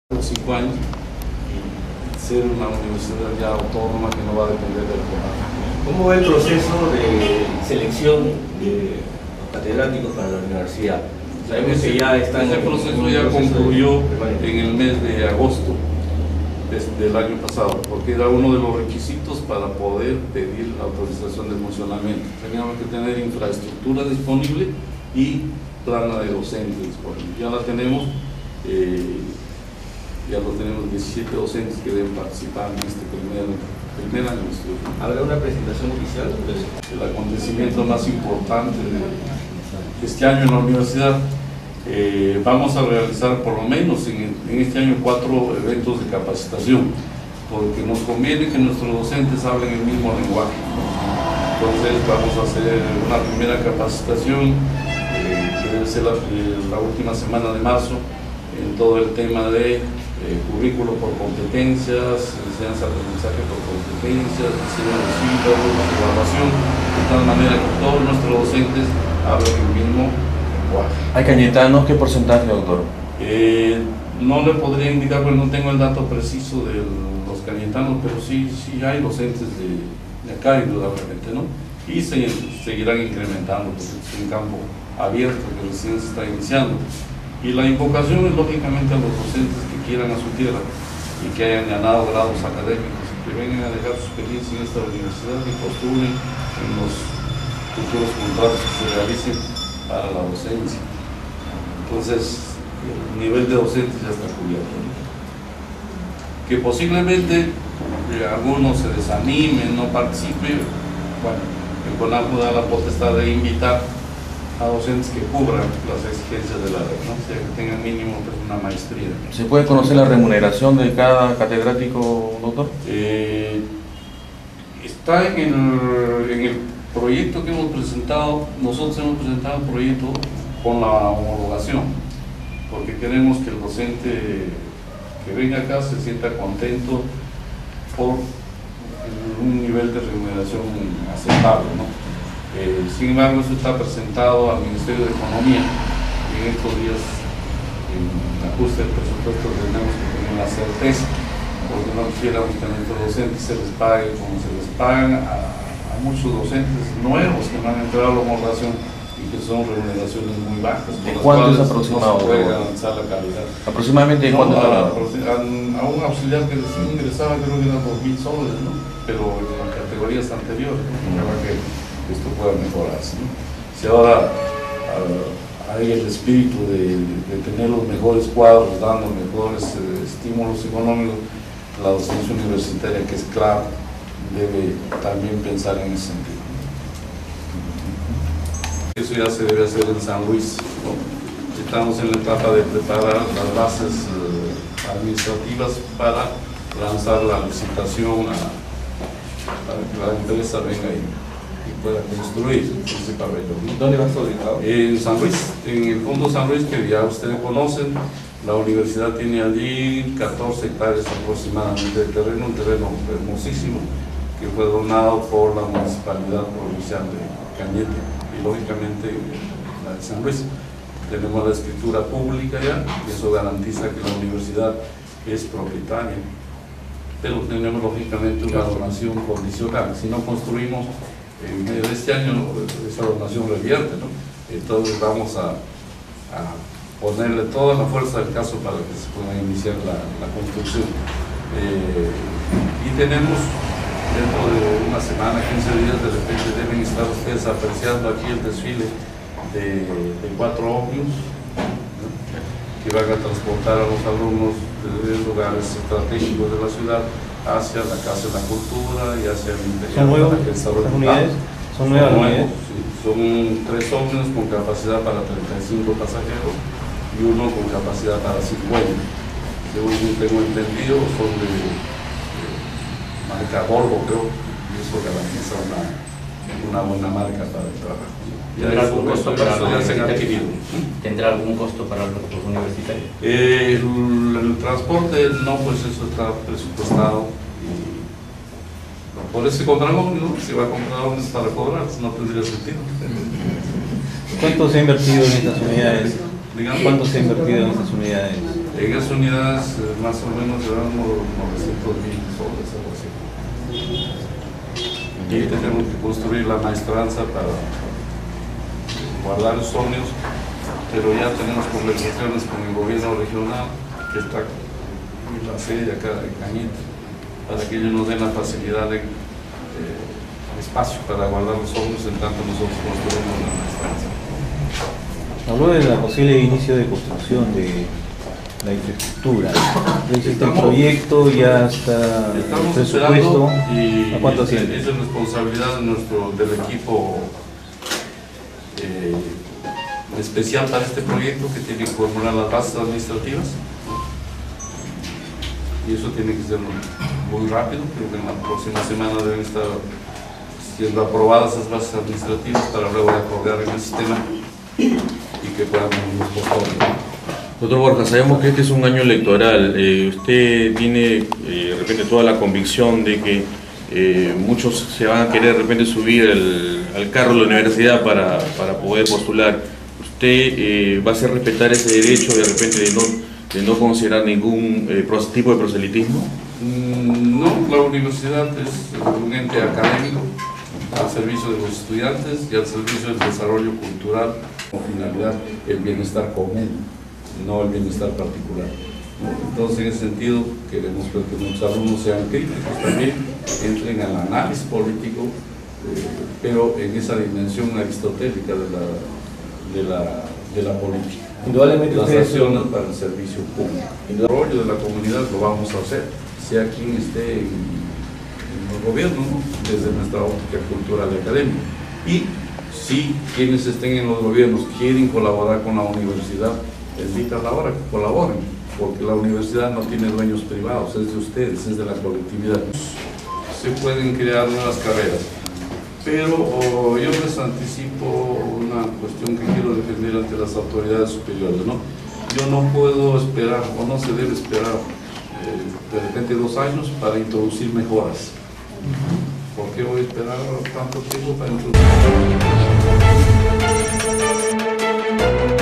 5 años y ser una universidad ya autónoma que no va a depender del CONAF. ¿Cómo va el proceso de selección de catedráticos para la universidad? Sabemos que ya están ese proceso ya concluyó en el mes de agosto del año pasado, porque era uno de los requisitos para poder pedir la autorización de funcionamiento. Teníamos que tener infraestructura disponible y plana de docentes disponible. Ya la tenemos, ya lo tenemos 17 docentes que deben participar en este primer año de estudio. ¿Habrá una presentación oficial? El acontecimiento más importante de este año en la universidad. Vamos a realizar por lo menos en este año 4 eventos de capacitación, porque nos conviene que nuestros docentes hablen el mismo lenguaje. Entonces vamos a hacer una primera capacitación que debe ser la última semana de marzo en todo el tema de currículo por competencias, enseñanza de aprendizaje por competencias, diseño de ciclos, evaluación, de tal manera que todos nuestros docentes hablen el mismo lenguaje. ¿Hay cañetanos? ¿Qué porcentaje, doctor? No le podría indicar porque no tengo el dato preciso de los cañetanos, pero sí hay docentes de acá indudablemente, ¿no? Y seguirán incrementando porque es un campo abierto que recién se está iniciando. Y la invocación es lógicamente a los docentes que quieran a su tierra y que hayan ganado grados académicos, que vengan a dejar su experiencia en esta universidad y postulen en los futuros contratos que se realicen para la docencia. Entonces, el nivel de docentes ya está cubierto. Que posiblemente algunos se desanimen, no participen, bueno, el CONAF da la potestad de invitar a docentes que cubran las exigencias de la ley, ¿no? O sea, que tengan mínimo pues, una maestría. ¿Se puede conocer la remuneración de cada catedrático, doctor? Está en el proyecto que hemos presentado. Nosotros hemos presentado el proyecto con la homologación, porque queremos que el docente que venga acá se sienta contento por un nivel de remuneración aceptable, ¿no? Sin embargo, eso está presentado al Ministerio de Economía y en estos días, en el ajuste del presupuesto, tenemos que tener la certeza, porque no quisiéramos que a nuestros docentes se les pague como se les pagan a muchos docentes nuevos que no han entrado a la homologación y que son remuneraciones muy bajas. ¿De cuánto es aproximado? No se puede garantizar la calidad. ¿Aproximadamente de cuánto? A un auxiliar que recién ingresaba creo que eran 2.000 soles, ¿no? Pero en las categorías anteriores, ojalá que esto pueda mejorarse, ¿no? Si ahora hay el espíritu de tener los mejores cuadros, dando mejores estímulos económicos, la docencia universitaria, que es claro, debe también pensar en ese sentido. Eso ya se debe hacer en San Luis, ¿no? Estamos en la etapa de preparar las bases administrativas para lanzar la licitación para que la empresa venga y pueda construir ese pabellón, ¿no? ¿Dónde va a estar ubicado? En San Luis, en el Fondo San Luis, que ya ustedes conocen. La universidad tiene allí 14 hectáreas aproximadamente de terreno, un terreno hermosísimo que fue donado por la Municipalidad Provincial de Cañete y lógicamente la de San Luis. Tenemos la escritura pública ya, y eso garantiza que la universidad es propietaria, pero tenemos lógicamente una donación condicional. Si no construimos en medio de este año, esa donación revierte, ¿no? Entonces vamos a ponerle toda la fuerza del caso para que se pueda iniciar la construcción. Y tenemos dentro de una semana, 15 días, de repente deben estar ustedes apreciando aquí el desfile de 4 ómnibus, ¿no? Que van a transportar a los alumnos de lugares estratégicos de la ciudad hacia la Casa de la Cultura y hacia el interior. ¿Son nuevos? ¿Son unidades? ¿Son nuevas unidades? Sí. Son 3 ómnibus con capacidad para 35 pasajeros y uno con capacidad para 50. Según tengo entendido, son de marca Volvo, creo, y eso garantiza una buena marca para el trabajo. ¿Tendrá algún costo para los universitarios? ¿Tendrá algún costo para los universitarios? El transporte no, pues eso está presupuestado. Por ese comprar ómnibus, ¿no? Si va a comprar ómnibus para cobrar, no tendría sentido. ¿Cuánto se ha invertido en estas unidades? Digamos, ¿Cuánto se ha invertido en estas unidades? En esas unidades más o menos serán unos 900.000 soles, algo así. Y tenemos que construir la maestranza para guardar los ómnibus, pero ya tenemos conversaciones con el gobierno regional, que está en la sede acá en Cañete, para que ellos nos den la facilidad de espacio para guardar los ómnibus en tanto nosotros construimos la maestranza. Habló de la posible inicio de construcción de la infraestructura. Entonces, este proyecto ya está Estamos presupuesto. esperando y ¿A cuánto asciende? es responsabilidad del equipo especial para este proyecto, que tiene que formular las bases administrativas, y eso tiene que ser muy rápido. Creo que en la próxima semana deben estar siendo aprobadas esas bases administrativas para luego acordar en el sistema y que puedan los postores. Doctor Borja, sabemos que este es un año electoral. Usted tiene de repente toda la convicción de que muchos se van a querer de repente subir al carro de la universidad para poder postular. ¿Usted va a hacer respetar ese derecho de repente de no considerar ningún tipo de proselitismo? No, la universidad es un ente académico al servicio de los estudiantes y al servicio del desarrollo cultural, con finalidad el bienestar común, no el bienestar particular. Entonces, en ese sentido, queremos que nuestros alumnos sean críticos también, entren al análisis político, pero en esa dimensión aristotélica de la política. Indudablemente Las ustedes acciones para el servicio público. El desarrollo de la comunidad lo vamos a hacer, sea quien esté en el gobierno, ¿no? Desde nuestra óptica cultural y académica. Y si quienes estén en los gobiernos quieren colaborar con la universidad, invitan a la hora que colaboren, porque la universidad no tiene dueños privados, es de ustedes, es de la colectividad. Se pueden crear nuevas carreras, pero yo les anticipo una cuestión que quiero defender ante las autoridades superiores, ¿no? Yo no puedo esperar, o no se debe esperar, de repente 2 años para introducir mejoras. ¿Por qué voy a esperar tanto tiempo para introducir?